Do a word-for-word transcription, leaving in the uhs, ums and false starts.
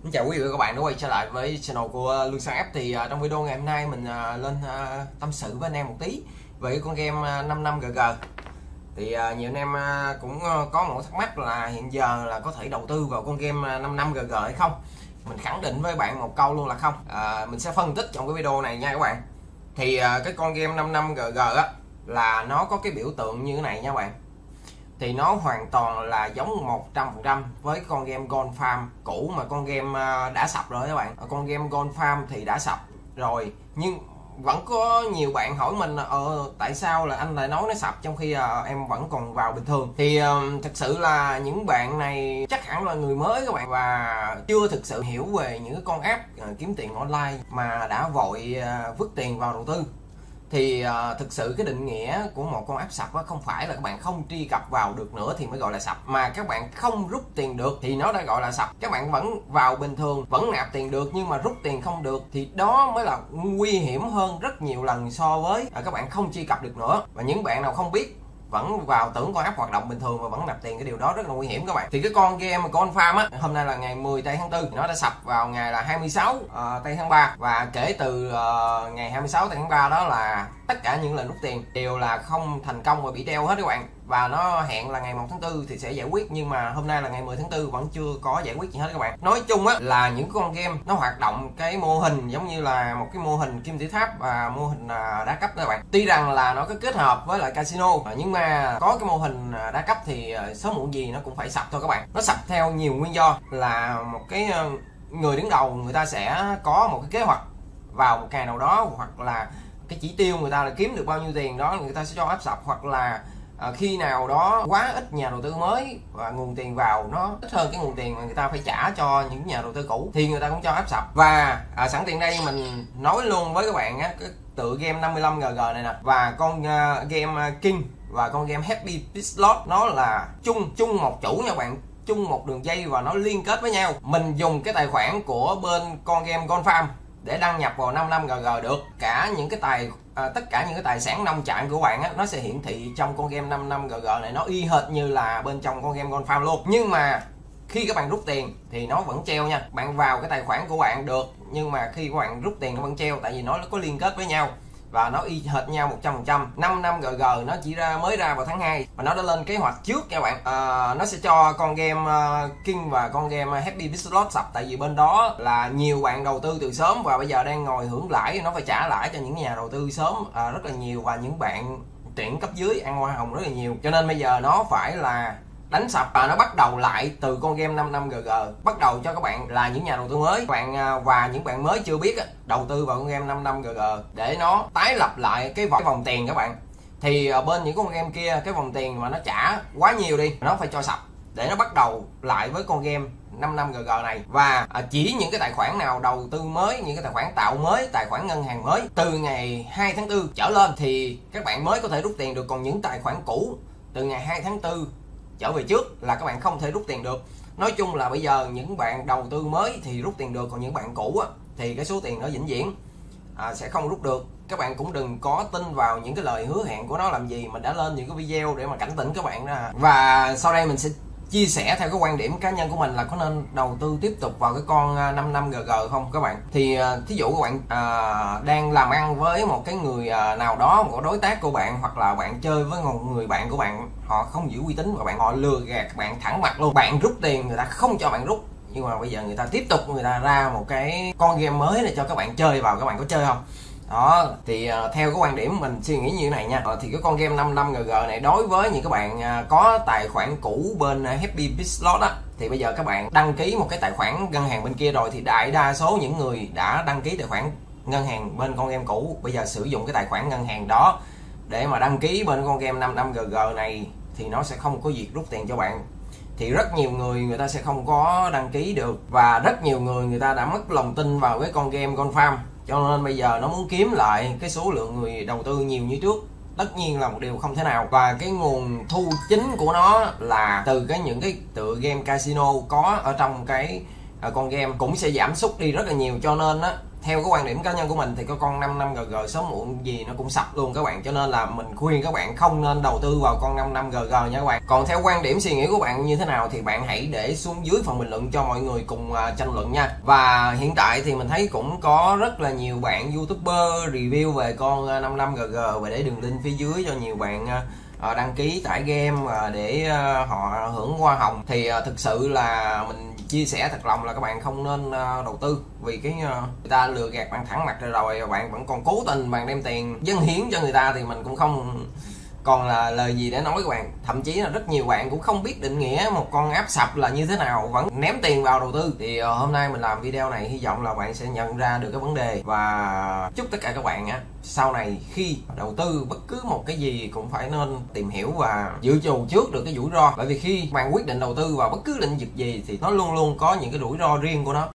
Xin chào quý vị và các bạn đã quay trở lại với channel của Lương Sang App. Thì uh, trong video ngày hôm nay mình uh, lên uh, tâm sự với anh em một tí về con game uh, năm năm G G. Thì uh, nhiều anh em uh, cũng uh, có một thắc mắc là hiện giờ là có thể đầu tư vào con game uh, năm năm G G hay không. Mình khẳng định với bạn một câu luôn là không. uh, Mình sẽ phân tích trong cái video này nha các bạn. Thì uh, cái con game năm năm G G á là nó có cái biểu tượng như thế này nha các bạn. Thì nó hoàn toàn là giống một trăm phần trăm với con game Gold Farm cũ mà con game đã sập rồi các bạn. Con game Gold Farm thì đã sập rồi, nhưng vẫn có nhiều bạn hỏi mình là ờ, tại sao là anh lại nói nó sập trong khi uh, em vẫn còn vào bình thường. Thì uh, thật sự là những bạn này chắc hẳn là người mới các bạn và chưa thực sự hiểu về những cái con app uh, kiếm tiền online mà đã vội uh, vứt tiền vào đầu tư. Thì uh, thực sự cái định nghĩa của một con app sập á, không phải là các bạn không truy cập vào được nữa thì mới gọi là sập, mà các bạn không rút tiền được thì nó đã gọi là sập. Các bạn vẫn vào bình thường, vẫn nạp tiền được nhưng mà rút tiền không được thì đó mới là nguy hiểm hơn rất nhiều lần so với uh, các bạn không truy cập được nữa. Và những bạn nào không biết vẫn vào tưởng con app hoạt động bình thường và vẫn nạp tiền, cái điều đó rất là nguy hiểm các bạn. Thì cái con game Gold Farm á, hôm nay là ngày mười tây tháng tư, nó đã sập vào ngày là hai mươi sáu uh, tây tháng ba, và kể từ uh, ngày hai mươi sáu tây tháng ba đó là tất cả những lần rút tiền đều là không thành công và bị treo hết các bạn. Và nó hẹn là ngày một tháng tư thì sẽ giải quyết, nhưng mà hôm nay là ngày mười tháng tư vẫn chưa có giải quyết gì hết các bạn. Nói chung á là những con game nó hoạt động cái mô hình giống như là một cái mô hình kim tự tháp và mô hình đá cấp đó các bạn. Tuy rằng là nó có kết hợp với lại casino, nhưng mà có cái mô hình đá cấp thì sớm muộn gì nó cũng phải sập thôi các bạn. Nó sập theo nhiều nguyên do, là một cái người đứng đầu người ta sẽ có một cái kế hoạch vào một ngày nào đó, hoặc là cái chỉ tiêu người ta là kiếm được bao nhiêu tiền đó người ta sẽ cho app sập, hoặc là À, khi nào đó quá ít nhà đầu tư mới và nguồn tiền vào nó ít hơn cái nguồn tiền mà người ta phải trả cho những nhà đầu tư cũ thì người ta cũng cho app sập. Và à, sẵn tiện đây mình nói luôn với các bạn á, cái tựa game năm mươi lăm G G này nè và con uh, game uh, King và con game Happy Bit Slot nó là chung chung một chủ nha bạn, chung một đường dây và nó liên kết với nhau. Mình dùng cái tài khoản của bên con game Gold Farm để đăng nhập vào năm năm G G được. Cả những cái tài à, tất cả những cái tài sản nông trại của bạn á, nó sẽ hiển thị trong con game năm năm G G này, nó y hệt như là bên trong con game Gold Farm luôn. Nhưng mà khi các bạn rút tiền thì nó vẫn treo nha. Bạn vào cái tài khoản của bạn được, nhưng mà khi các bạn rút tiền nó vẫn treo, tại vì nó có liên kết với nhau và nó y hệt nhau một trăm phần trăm. năm năm G G nó chỉ ra mới ra vào tháng hai và nó đã lên kế hoạch trước nha bạn. À, nó sẽ cho con game uh, King và con game Happy Bit Slot sập, tại vì bên đó là nhiều bạn đầu tư từ sớm và bây giờ đang ngồi hưởng lãi, nó phải trả lãi cho những nhà đầu tư sớm uh, rất là nhiều, và những bạn tuyển cấp dưới ăn hoa hồng rất là nhiều, cho nên bây giờ nó phải là đánh sập và nó bắt đầu lại từ con game năm năm G G, bắt đầu cho các bạn là những nhà đầu tư mới, các bạn và những bạn mới chưa biết đầu tư vào con game năm năm G G để nó tái lập lại cái vòng, cái vòng tiền các bạn. Thì ở bên những con game kia, cái vòng tiền mà nó trả quá nhiều đi, nó phải cho sập để nó bắt đầu lại với con game năm năm G G này. Và chỉ những cái tài khoản nào đầu tư mới, những cái tài khoản tạo mới, tài khoản ngân hàng mới từ ngày hai tháng tư trở lên thì các bạn mới có thể rút tiền được, còn những tài khoản cũ từ ngày hai tháng tư trở về trước là các bạn không thể rút tiền được. Nói chung là bây giờ những bạn đầu tư mới thì rút tiền được, còn những bạn cũ á, thì cái số tiền nó vĩnh viễn à, sẽ không rút được. Các bạn cũng đừng có tin vào những cái lời hứa hẹn của nó làm gì. Mình đã lên những cái video để mà cảnh tỉnh các bạn ra. Và sau đây mình sẽ chia sẻ theo cái quan điểm cá nhân của mình là có nên đầu tư tiếp tục vào cái con năm năm G G không các bạn. Thì thí dụ các bạn à, đang làm ăn với một cái người à, nào đó, một đối tác của bạn, hoặc là bạn chơi với một người bạn của bạn, họ không giữ uy tín và bạn họ lừa gạt bạn thẳng mặt luôn. Bạn rút tiền người ta không cho bạn rút, nhưng mà bây giờ người ta tiếp tục người ta ra một cái con game mới để cho các bạn chơi vào, các bạn có chơi không? Đó thì uh, theo cái quan điểm mình suy nghĩ như thế này nha. uh, thì cái con game năm năm G G này đối với những các bạn uh, có tài khoản cũ bên uh, Happy Bit Slot á, thì bây giờ các bạn đăng ký một cái tài khoản ngân hàng bên kia rồi thì đại đa số những người đã đăng ký tài khoản ngân hàng bên con game cũ bây giờ sử dụng cái tài khoản ngân hàng đó để mà đăng ký bên con game năm năm G G này thì nó sẽ không có việc rút tiền cho bạn. Thì rất nhiều người người ta sẽ không có đăng ký được, và rất nhiều người người ta đã mất lòng tin vào cái con game Gold Farm, cho nên bây giờ nó muốn kiếm lại cái số lượng người đầu tư nhiều như trước tất nhiên là một điều không thể nào. Và cái nguồn thu chính của nó là từ cái những cái tựa game casino có ở trong cái à, con game cũng sẽ giảm sút đi rất là nhiều. Cho nên á, theo cái quan điểm cá nhân của mình thì có con năm năm G G sớm muộn gì nó cũng sập luôn các bạn. Cho nên là mình khuyên các bạn không nên đầu tư vào con năm năm G G nha các bạn. Còn theo quan điểm suy nghĩ của bạn như thế nào thì bạn hãy để xuống dưới phần bình luận cho mọi người cùng uh, tranh luận nha. Và hiện tại thì mình thấy cũng có rất là nhiều bạn YouTuber review về con uh, năm năm G G, và để đường link phía dưới cho nhiều bạn uh, đăng ký tải game uh, để uh, họ hưởng hoa hồng. Thì uh, thực sự là mình chia sẻ thật lòng là các bạn không nên uh, đầu tư, vì cái uh, người ta lừa gạt bạn thẳng mặt rồi, rồi bạn vẫn còn cố tình bạn đem tiền dâng hiến cho người ta thì mình cũng không còn là lời gì để nói các bạn. Thậm chí là rất nhiều bạn cũng không biết định nghĩa một con app sập là như thế nào, vẫn ném tiền vào đầu tư. Thì uh, hôm nay mình làm video này hy vọng là bạn sẽ nhận ra được cái vấn đề, và chúc tất cả các bạn á sau này khi đầu tư bất cứ một cái gì cũng phải nên tìm hiểu và dự trù trước được cái rủi ro. Bởi vì khi bạn quyết định đầu tư vào bất cứ lĩnh vực gì thì nó luôn luôn có những cái rủi ro riêng của nó.